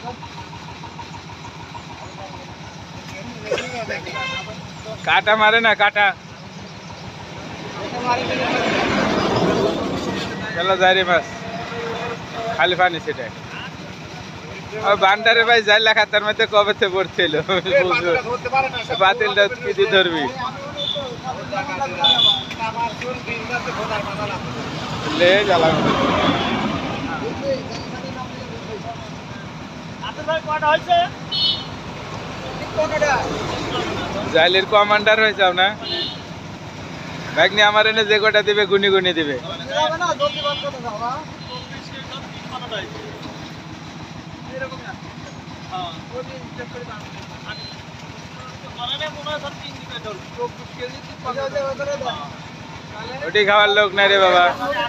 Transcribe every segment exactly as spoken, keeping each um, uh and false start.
काटा मारे ना काटा चलो जा रे बस खाली पानी सेटाই আর বান্ডারে ভাই যাই লেখা তার মধ্যে কবে থেকে পড়ছিল বাতিলটা কি দিয়ে ধরবি ले जाला জাইলের কমান্ডার হয়ে যাও না ব্যাগনি আমার এনে যে গোটা দিবে গুনি গুনি দিবে ওটি খাওয়ার লোক নাই রে বাবা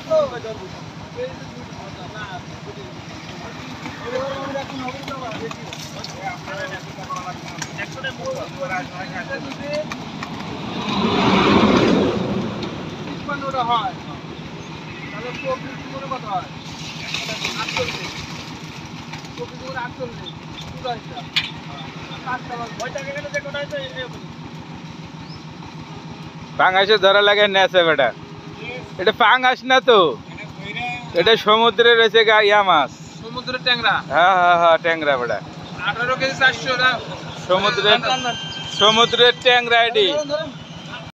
পাঙ্গাসে ধরা লাগে নেছে বেটা এটা পাঙ্গাস না তো এটা সমুদ্রে রয়েছে ইয়া মাছ সমুদ্রের ট্যাংরা হ্যাঁ হ্যাঁ হ্যাঁ ট্যাংরা বেটা আঠারো কেজি চারশো সমুদ্রের সমুদ্রের ট্যাংরা এটি